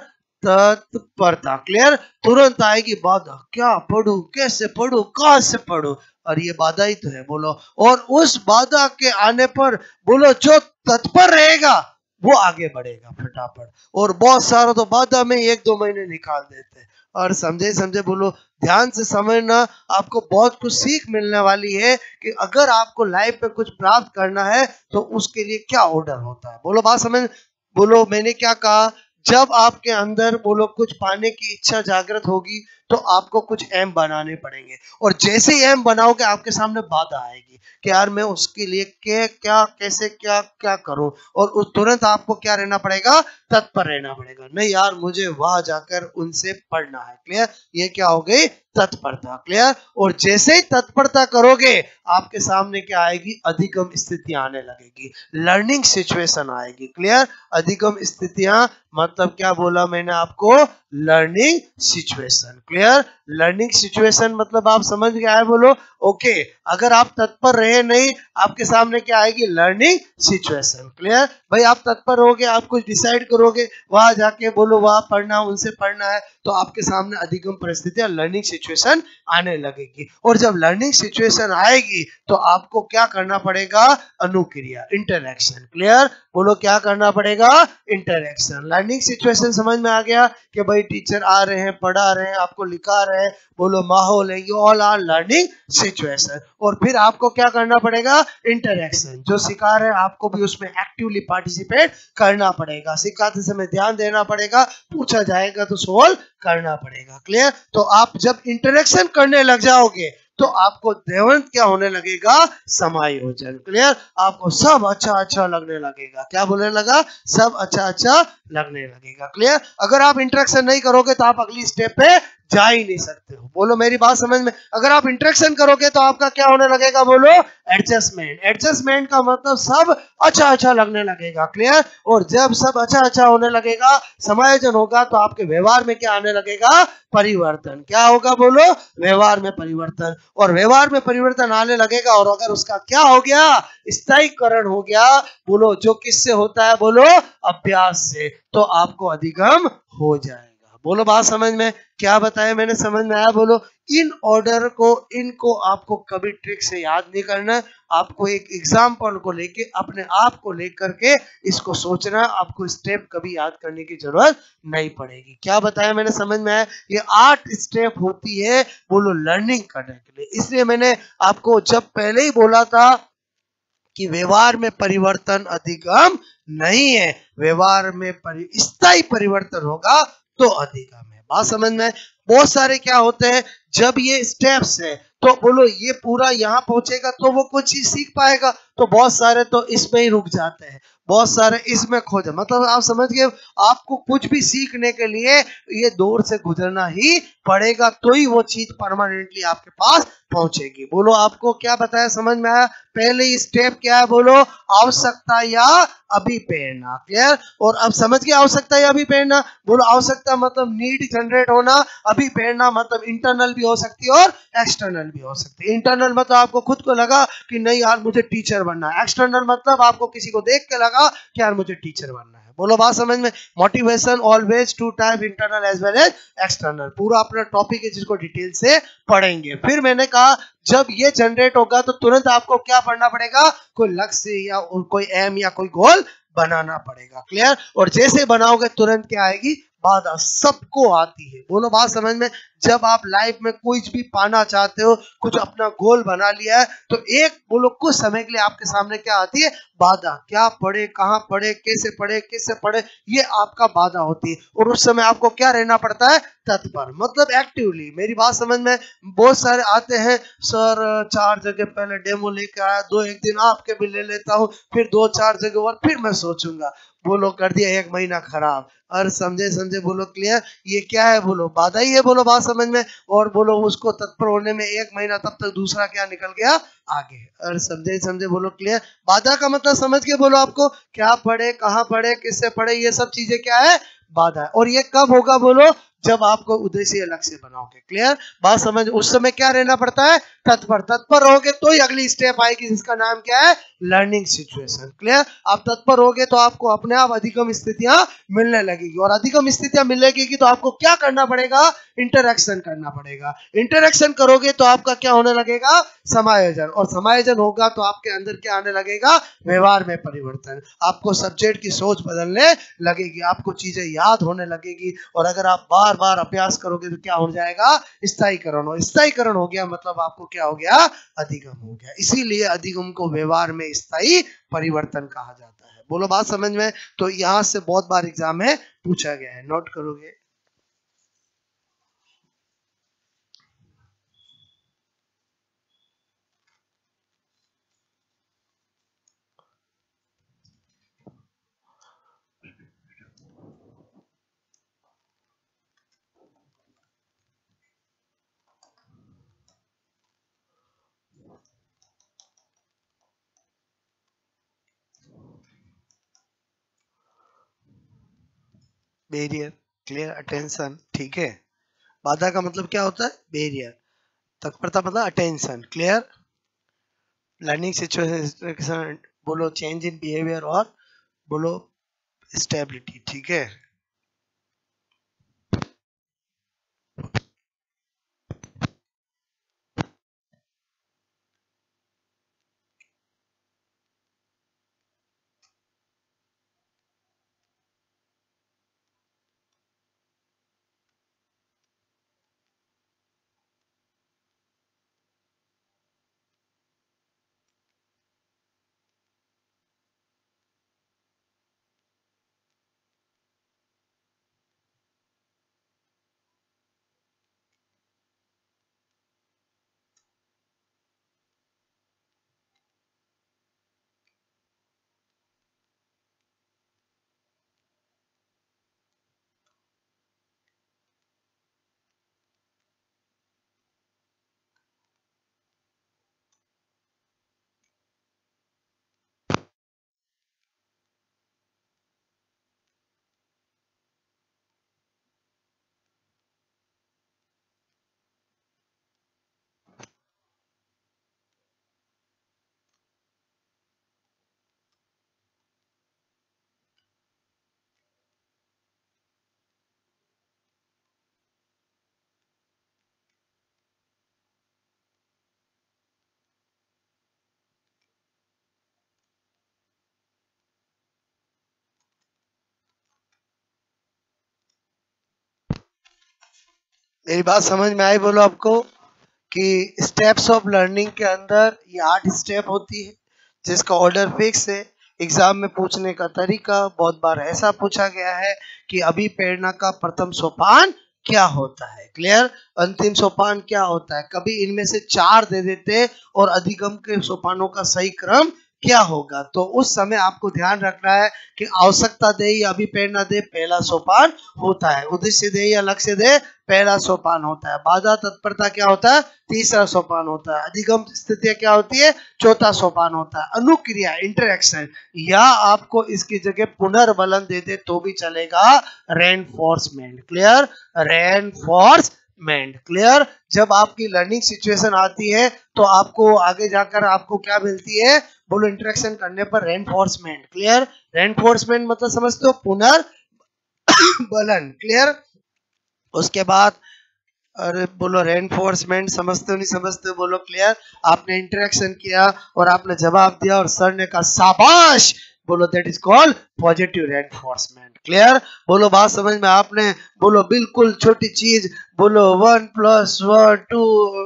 तत्परता। क्लियर। तुरंत आएगी बाधा, क्या पढ़ूं, कैसे पढ़ूं, कहां से पढ़ूं, और ये बाधा ही तो है। बोलो, और उस बाधा के आने पर बोलो जो तत्पर रहेगा वो आगे बढ़ेगा फटाफट, और बहुत सारा तो बाधा में एक दो महीने निकाल देते हैं। और समझे समझे बोलो, ध्यान से समझना, आपको बहुत कुछ सीख मिलने वाली है कि अगर आपको लाइफ में कुछ प्राप्त करना है तो उसके लिए क्या ऑर्डर होता है। बोलो बात समझ। बोलो मैंने क्या कहा, जब आपके अंदर बोलो कुछ पाने की इच्छा जागृत होगी तो आपको कुछ एम बनाने पड़ेंगे, और जैसे ही एम बनाओगे आपके सामने बाधा आएगी कि यार मैं उसके लिए क्या क्या कैसे क्या क्या करूं, और उस तुरंत आपको क्या रहना पड़ेगा, तत्पर रहना पड़ेगा। नहीं यार मुझे वहां जाकर उनसे पढ़ना है। क्लियर। ये क्या हो गई, तत्परता। क्लियर। और जैसे ही तत्परता करोगे आपके सामने क्या आएगी, अधिगम स्थितियां आने लगेगी, लर्निंग सिचुएशन आएगी। क्लियर। अधिगम स्थितियां मतलब क्या बोला मैंने आपको, learning situation. Clear. Learning situation मतलब आप समझ गए हैं, बोलो ओके। अगर आप तत्पर रहे नहीं, आपके सामने क्या आएगी, लर्निंग सिचुएशन। क्लियर। भाई आप तत्पर होगे, आप कुछ डिसाइड करोगे, वहां जाके बोलो वहां पढ़ना, उनसे पढ़ना है, तो आपके सामने अधिगम परिस्थितियां लर्निंग सिचुएशन आने लगेगी। और जब लर्निंग सिचुएशन आएगी तो आपको क्या करना पड़ेगा, अनुक्रिया, इंटरैक्शन। क्लियर। बोलो क्या करना पड़ेगा, इंटरैक्शन। लर्निंग सिचुएशन समझ में आ गया कि भाई टीचर आ रहे हैं, पढ़ा रहे हैं, आपको लिखा रहे हैं, बोलो माहौल है, ये ऑल आर लर्निंग सिचुएशन। और फिर आपको क्या करना पड़ेगा, इंटरैक्शन। जो सिखा रहे हैं आपको भी उसमें एक्टिवली पार्टिसिपेट करना पड़ेगा, सिखाते समय ध्यान देना पड़ेगा, पूछा जाएगा तो सवाल करना पड़ेगा। क्लियर। तो आप जब इंटरेक्शन करने लग जाओगे तो आपको देवंत क्या होने लगेगा, समायोजन। क्लियर। आपको सब अच्छा अच्छा लगने लगेगा। क्या बोलने लगा, सब अच्छा अच्छा लगने लगेगा। क्लियर। अगर आप इंटरेक्शन नहीं करोगे तो आप अगली स्टेप पे जा ही नहीं सकते हो। बोलो मेरी बात समझ में। अगर आप इंटरेक्शन करोगे तो आपका क्या होने लगेगा, बोलो एडजस्टमेंट। एडजस्टमेंट का मतलब सब अच्छा अच्छा लगने लगेगा। क्लियर। और जब सब अच्छा अच्छा होने लगेगा, समायोजन होगा, तो आपके व्यवहार में क्या आने लगेगा, परिवर्तन। क्या होगा, बोलो व्यवहार में परिवर्तन। और व्यवहार में परिवर्तन आने लगेगा, और अगर उसका क्या हो गया, स्थायीकरण हो गया, बोलो जो किससे होता है, बोलो अभ्यास से, तो आपको अधिगम हो जाएगा। बोलो बात समझ में, क्या बताया मैंने, समझ में आया? बोलो इन ऑर्डर को, इनको आपको कभी ट्रिक से याद नहीं करना है, आपको एक एग्जाम्पल को लेके, अपने आप को लेकर के इसको सोचना, आपको स्टेप कभी याद करने की जरूरत नहीं पड़ेगी। क्या बताया मैंने, समझ में आया? ये आठ स्टेप होती है बोलो लर्निंग करने के लिए। इसलिए मैंने आपको जब पहले ही बोला था कि व्यवहार में परिवर्तन अधिगम नहीं है, व्यवहार में परि, स्थायी परिवर्तन होगा तो अधिगम है। बात समझ में? बहुत सारे क्या होते हैं, जब ये स्टेप्स है तो बोलो ये पूरा यहाँ पहुंचेगा तो वो कुछ चीज सीख पाएगा, तो बहुत सारे तो इसमें ही रुक जाते हैं, बहुत सारे इसमें खो जाए। मतलब आप समझ गए, आपको कुछ भी सीखने के लिए ये दौर से गुजरना ही पड़ेगा, तो ही वो चीज परमानेंटली आपके पास पहुंचेगी। बोलो आपको क्या बताया, समझ में आया? पहले स्टेप क्या है, बोलो आवश्यकता या अभिप्रेरणा। क्लियर? और अब समझ गए आवश्यकता या अभिप्रेरणा? बोलो आवश्यकता मतलब नीड जनरेट होना, अभिप्रेरणा मतलब इंटरनल भी हो सकती है और एक्सटर्नल भी हो सकती है। इंटरनल मतलब आपको खुद को लगा कि नहीं यार मुझे टीचर बनना है, एक्सटर्नल मतलब आपको किसी को देख के लगा कि यार मुझे टीचर बनना है। बोलो बात समझ में? Motivation always two type, internal as well as external, पूरा अपना टॉपिक है जिसको डिटेल से पढ़ेंगे। फिर मैंने कहा जब ये जनरेट होगा तो तुरंत आपको क्या पढ़ना पड़ेगा, कोई लक्ष्य या कोई एम या कोई गोल बनाना पड़ेगा। क्लियर? और जैसे बनाओगे तुरंत क्या आएगी, बाधा सबको आती है। बोलो बात समझ में? जब आप लाइफ में कुछ भी पाना चाहते हो, कुछ अपना गोल बना लिया है, तो एक बोलो कुछ समय के लिए आपके सामने क्या आती है, बाधा। क्या पढ़े, कहाँ पढ़े, कैसे पढ़े, किससे पढ़े, ये आपका बाधा होती है। और उस समय आपको क्या रहना पड़ता है, तत्पर, मतलब एक्टिवली। मेरी बात समझ में? बहुत सारे आते हैं, सर चार जगह पहले डेमो लेके आया, दो एक दिन आपके भी ले लेता हूँ, फिर दो चार जगह और फिर मैं सोचूंगा। बोलो कर दिया एक महीना खराब। और समझे समझे बोलो क्लियर? ये क्या है, बोलो बाधा ही है। बोलो बात समझ में? और बोलो उसको तत्पर होने में एक महीना, तब तक दूसरा क्या निकल गया आगे। और समझे समझे बोलो क्लियर? बाधा का मतलब समझ के बोलो, आपको क्या पढ़े, कहाँ पढ़े, किससे पढ़े, ये सब चीजें क्या है, बाधा है। और ये कब होगा, बोलो जब आपको उद्देश्य लक्ष्य बनाओगे। क्लियर? बात समझ? उस समय क्या रहना पड़ता है, तत्पर। तत्पर रहोगे तो ही अगली स्टेप आएगी जिसका नाम क्या है, लर्निंग सिचुएशन। क्लियर? आप तत्पर होगे तो आपको अपने आप अधिगम स्थितियां मिलने लगेगी, और अधिगम स्थितियां मिलने लगेगी तो आपको क्या करना पड़ेगा, इंटरेक्शन करना पड़ेगा। इंटरेक्शन करोगे तो आपका क्या होने लगेगा, समायोजन, और समायोजन होगा तो आपके अंदर क्या आने लगेगा, व्यवहार में परिवर्तन। आपको सब्जेक्ट की सोच बदलने लगेगी, आपको चीजें याद होने लगेगी, और अगर आप बार बार अभ्यास करोगे तो क्या हो जाएगा, स्थायीकरण। और स्थायीकरण हो गया मतलब आपको क्या हो गया, अधिगम हो गया। इसीलिए अधिगम को व्यवहार में स्थायी परिवर्तन कहा जाता है। बोलो बात समझ में? तो यहां से बहुत बार एग्जाम में पूछा गया है, नोट करोगे। Barrier, clear, attention. ठीक है? बाधा का मतलब क्या होता है, बैरियर। तत्परता मतलब अटेंशन। क्लियर? लर्निंग सिचुएशन बोलो चेंज इन बिहेवियर, और बोलो स्टेबिलिटी। ठीक है? यही बात समझ में आई बोलो आपको कि स्टेप्स ऑफ लर्निंग के अंदर ये आठ स्टेप होती है जिसका ऑर्डर फिक्स है। एग्जाम में पूछने का तरीका बहुत बार ऐसा पूछा गया है कि अभिप्रेरणा का प्रथम सोपान क्या होता है, क्लियर, अंतिम सोपान क्या होता है। कभी इनमें से चार दे देते और अधिगम के सोपानों का सही क्रम क्या होगा, तो उस समय आपको ध्यान रखना है कि आवश्यकता दे या अभिप्रेरणा दे पहला सोपान होता है, उद्देश्य दे या लक्ष्य दे पहला सोपान होता है, बाधा तत्परता क्या होता है तीसरा सोपान होता है, अधिगम स्थितियां क्या होती है चौथा सोपान होता है, अनुक्रिया इंटरेक्शन या आपको इसकी जगह पुनर्बलन दे दे तो भी चलेगा, रेनफोर्समेंट, क्लियर, रेनफोर्समेंट, क्लियर। जब आपकी लर्निंग सिचुएशन आती है तो आपको आगे जाकर आपको क्या मिलती है बोलो, इंटरेक्शन करने पर रेनफोर्समेंट, क्लियर, रेनफोर्समेंट मतलब समझते हो पुनर्बलन, क्लियर। उसके बाद अरे बोलो रेनफोर्समेंट समझते हो नहीं समझते हो बोलो, क्लियर। आपने इंटरेक्शन किया और आपने जवाब दिया और सर ने कहा शाबाश, बोलो that is called positive reinforcement, clear. बोलो बात समझ में आपने बोलो बिल्कुल छोटी चीज बोलो वन प्लस वन टू,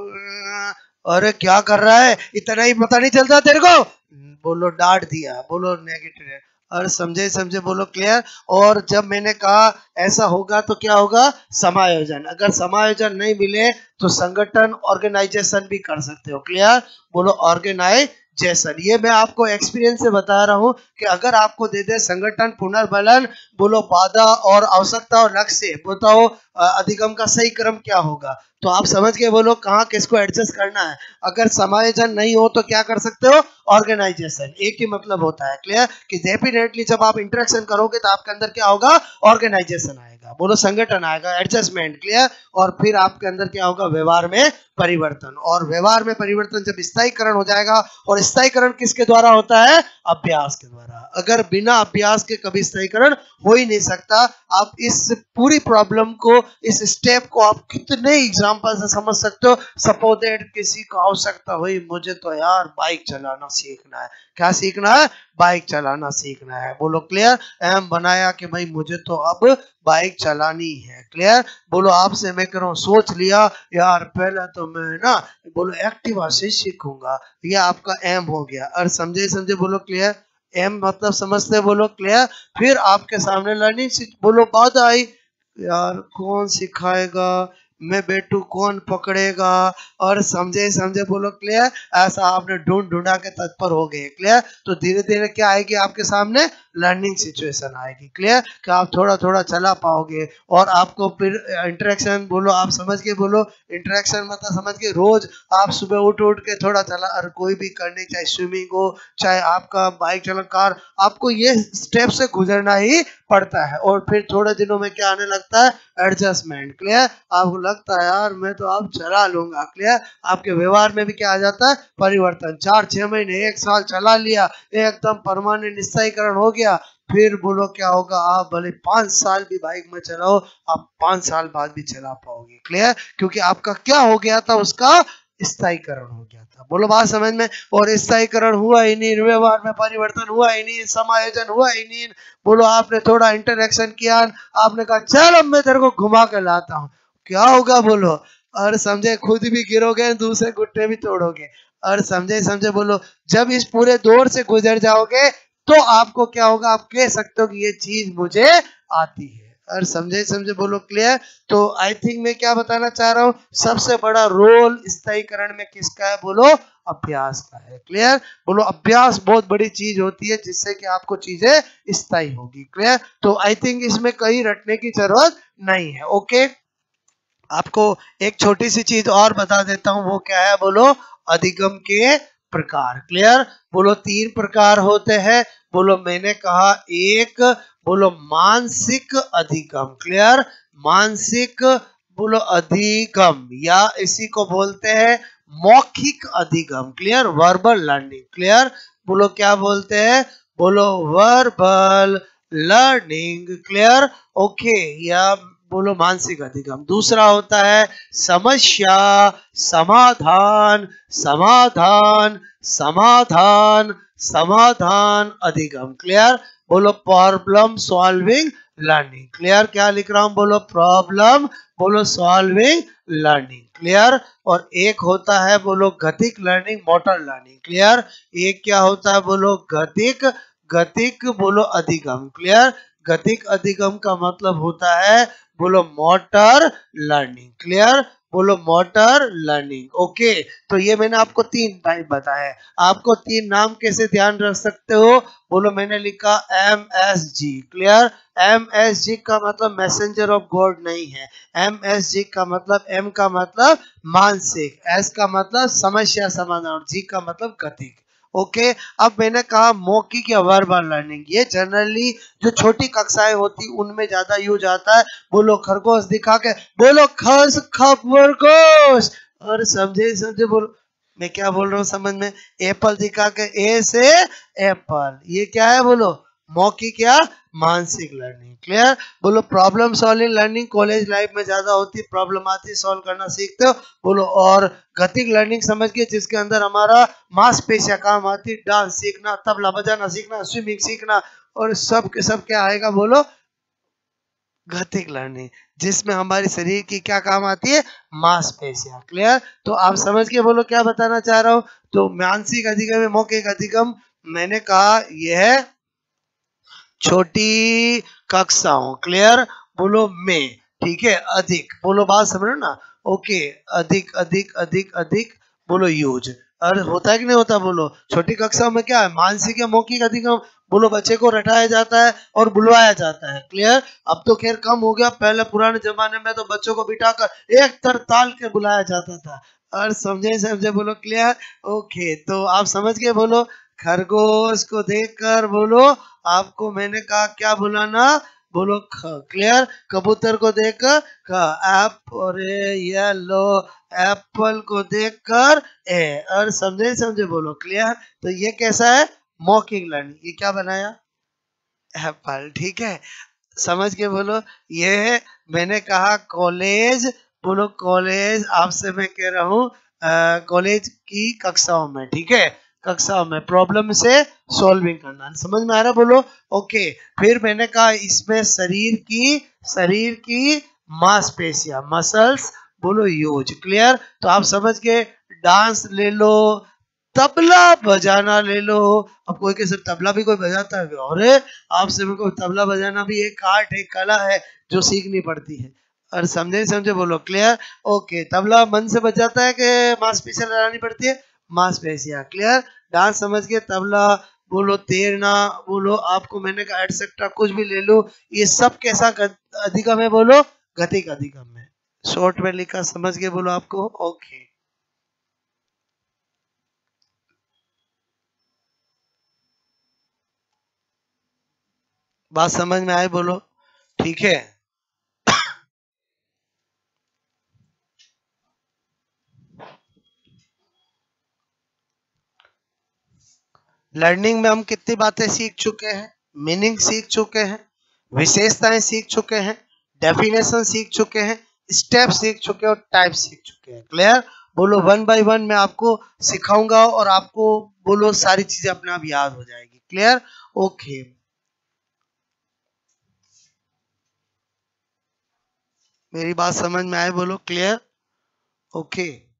अरे क्या कर रहा है इतना ही पता नहीं चलता तेरे को, बोलो डांट दिया, बोलो नेगेटिव, और समझे समझे बोलो, क्लियर। और जब मैंने कहा ऐसा होगा तो क्या होगा समायोजन, अगर समायोजन नहीं मिले तो संगठन ऑर्गेनाइजेशन भी कर सकते हो, क्लियर, बोलो ऑर्गेनाइजेशन। ये मैं आपको एक्सपीरियंस से बता रहा हूँ कि अगर आपको दे दे संगठन पुनर्बलन बोलो बाधा और आवश्यकता और लक्ष्य बताओ अधिगम का सही क्रम क्या होगा, तो आप समझ के बोलो कहाँ किसको एडजस्ट करना है। अगर समायोजन नहीं हो तो क्या कर सकते हो ऑर्गेनाइजेशन, एक ही मतलब होता है, क्लियर, कि डेफिनेटली जब आप इंटरेक्शन करोगे तो आपके अंदर क्या होगा ऑर्गेनाइजेशन आएगा, बोलो संगठन आएगा, एडजस्टमेंट, क्लियर, और फिर आपके अंदर क्या होगा व्यवहार में परिवर्तन, और व्यवहार में परिवर्तन जब स्थायीकरण हो जाएगा, और स्थायीकरण किसके द्वारा होता है अभ्यास के द्वारा, अगर बिना अभ्यास के कभी स्थायीकरण हो ही नहीं सकता। आप इस पूरी प्रॉब्लम को इस स्टेप को आप कितने एग्जांपल से समझ सकते हो। सपोज दैट किसी को आवश्यकता हुई मुझे तो यार बाइक चलाना सीखना है, क्या सीखना है बाइक चलाना सीखना है, बोलो क्लियर, एम बनाया कि भाई मुझे तो अब बाइक चलानी है, क्लियर, बोलो आपसे मैं कह रहा हूँ सोच लिया यार पहले तो मैं ना बोलो एक्टिवा से सीखूंगा, ये आपका एम हो गया, और समझे समझे बोलो क्लियर, एम मतलब समझते बोलो क्लियर। फिर आपके सामने लर्निंग बोलो बात आई यार कौन सिखाएगा, मैं बैठू कौन पकड़ेगा, और समझे समझे बोलो क्लियर, ऐसा आपने ढूंढ ढूंढा के तत्पर हो गए, क्लियर। तो धीरे धीरे क्या आएगी आपके सामने लर्निंग सिचुएशन आएगी, क्लियर, कि आप थोड़ा थोड़ा चला पाओगे, और आपको फिर इंटरेक्शन बोलो आप समझ के बोलो, इंटरेक्शन मतलब समझ के रोज आप सुबह उठ उठ के थोड़ा चला, और कोई भी करने चाहे स्विमिंग हो चाहे आपका बाइक चला कार, आपको ये स्टेप से गुजरना ही पड़ता है, और फिर थोड़े दिनों में क्या आने लगता है एडजस्टमेंट, क्लियर, आपको लगता है यार मैं तो अब चला लूंगा, क्लियर, आपके व्यवहार में भी क्या आ जाता है परिवर्तन, चार छह महीने एक साल चला लिया एकदम परमानेंट स्थायीकरण हो गया, फिर बोलो क्या होगा आप भले पांच साल भी बाइक में चलाओ आप पांच साल बाद भी चला पाओगे, क्लियर, क्योंकि आपका क्या हो गया था उसका स्थायीकरण हो गया था, बोलो बात समझ में। और स्थायीकरण हुआ ही नहीं, व्यवहार में परिवर्तन हुआ ही नहीं, समायोजन हुआ ही नहीं, बोलो आपने थोड़ा इंटरेक्शन किया, आपने कहा चल अब मैं तेरे को घुमा के लाता हूँ, क्या होगा बोलो, और समझे खुद भी गिरोगे दूसरे घुटने भी तोड़ोगे, और समझे समझे बोलो जब इस पूरे दौर से गुजर जाओगे तो आपको क्या होगा आप कह सकते हो कि ये चीज मुझे आती है, और समझे समझे बोलो क्लियर। तो आई थिंक मैं क्या बताना चाह रहा हूँ, सबसे बड़ा रोल स्थायीकरण में किसका है बोलो अभ्यास का है, क्लियर, बोलो अभ्यास बहुत बड़ी चीज होती है जिससे कि आपको चीजें स्थायी होगी, क्लियर। तो आई थिंक इसमें कहीं रटने की जरूरत नहीं है, ओके। आपको एक छोटी सी चीज और बता देता हूं, वो क्या है बोलो अधिगम के प्रकार, क्लियर, बोलो तीन प्रकार होते हैं, बोलो मैंने कहा एक बोलो मानसिक अधिगम, क्लियर, मानसिक बोलो अधिगम, या इसी को बोलते हैं मौखिक अधिगम, क्लियर, वर्बल लर्निंग, क्लियर, बोलो क्या बोलते हैं बोलो वर्बल लर्निंग, क्लियर, ओके, या बोलो मानसिक अधिगम। दूसरा होता है समस्या समाधान समाधान समाधान समाधान अधिगम, क्लियर, बोलो प्रॉब्लम सॉल्विंग लर्निंग। क्लियर? क्या लिख रहा हूं? बोलो प्रॉब्लम, बोलो सॉल्विंग लर्निंग। क्लियर? और एक होता है बोलो गतिक लर्निंग, मोटर लर्निंग। क्लियर? एक क्या होता है? बोलो गतिक, गतिक बोलो अधिगम। क्लियर? गतिक अधिगम का मतलब होता है बोलो मोटर लर्निंग। क्लियर? बोलो मोटर लर्निंग। ओके, तो ये मैंने आपको तीन टाइप बताया। आपको तीन नाम कैसे ध्यान रख सकते हो? बोलो मैंने लिखा M S G. Clear? M S G का मतलब मैसेंजर ऑफ गॉड नहीं है। एम एस जी का मतलब, एम का मतलब मानसिक, एस का मतलब समस्या समाधान और जी का मतलब गतिक। ओके, अब मैंने कहा मौखिक या वर्बल लर्निंग, ये जनरली जो छोटी कक्षाएं होती उनमें ज्यादा यूज आता है। बोलो खरगोश दिखा के, बोलो खस खरगोश, और समझे समझे बोलो मैं क्या बोल रहा हूँ समझ में? एप्पल दिखा के, ए से एप्पल, ये क्या है? बोलो मौखिक या मानसिक लर्निंग। क्लियर? बोलो problem solving learning college life में ज्यादा होती है, प्रॉब्लम आती है सॉल्व करना सीखते हो। बोलो और गतिक लर्निंग समझ के जिसके अंदर हमारा मांसपेशियां काम आती है, डांस सीखना, तबला बजाना सीखना, स्विमिंग सीखना, और सब के सब क्या आएगा? बोलो गतिक लर्निंग, जिसमें हमारे शरीर की क्या काम आती है? मांसपेशियां। क्लियर? तो आप समझ के बोलो क्या बताना चाह रहा हूं। तो मानसिक अधिगम, मौखिक अधिगम, मैंने कहा यह छोटी कक्षाओं। क्लियर? बोलो में, ठीक है? अधिक, बोलो बात समझ रहे हो ना? ओके, अधिक अधिक अधिक अधिक, बोलो यूज। और होता है कि नहीं होता? बोलो छोटी कक्षाओं में क्या है? मानसिक या मौखिक अधिगम। बोलो बच्चे को रटाया जाता है और बुलवाया जाता है। क्लियर? अब तो खैर कम हो गया, पहले पुराने जमाने में तो बच्चों को बिठाकर एक तर ताल के बुलाया जाता था। और समझे समझे बोलो क्लियर? ओके, तो आप समझ गए। बोलो खरगोश को देखकर बोलो आपको मैंने कहा क्या बुलाना? बोलो ख। क्लियर? कबूतर को देखकर ख, एप और येलो, एप्पल को देखकर ए, और समझे समझे बोलो क्लियर? तो ये कैसा है? मौखिक लर्निंग। ये क्या बनाया? एप्पल। ठीक है, समझ के बोलो। ये है मैंने कहा कॉलेज, बोलो कॉलेज, आपसे मैं कह रहा हूँ कॉलेज की कक्षाओं में, ठीक है? कक्षाओं में प्रॉब्लम से सॉल्विंग करना, समझ में आ रहा? बोलो ओके। फिर मैंने कहा इसमें शरीर की, शरीर की मांसपेशियां, मसल्स, बोलो यूज। क्लियर? तो आप समझ के डांस ले लो, तबला बजाना ले लो। अब कोई कैसे तबला भी कोई बजाता है? अरे आपसे मेरे को तबला बजाना भी एक आर्ट, एक कला है जो सीखनी पड़ती है। और समझे समझे बोलो क्लियर? ओके, तबला मन से बजाता है कि मांसपेशियां लगानी पड़ती है? मांसपेशियां। क्लियर? डांस समझ के, तबला, बोलो तैरना, बोलो आपको मैंने कहा एटसेट्रा कुछ भी ले लो, ये सब कैसा अधिगम है? बोलो गतिक अधिगम है। शॉर्ट में लिखा, समझ के बोलो आपको। ओके, बात समझ में आए? बोलो ठीक है। लर्निंग में हम कितनी बातें सीख चुके हैं? मीनिंग सीख चुके हैं, विशेषताएं सीख चुके हैं, डेफिनेशन सीख चुके हैं, स्टेप सीख चुके हैं और टाइप सीख चुके हैं। क्लियर? बोलो वन बाय वन मैं आपको सिखाऊंगा और आपको बोलो सारी चीजें अपने आप याद हो जाएगी। क्लियर? ओके, मेरी बात समझ में आए? बोलो क्लियर? ओके।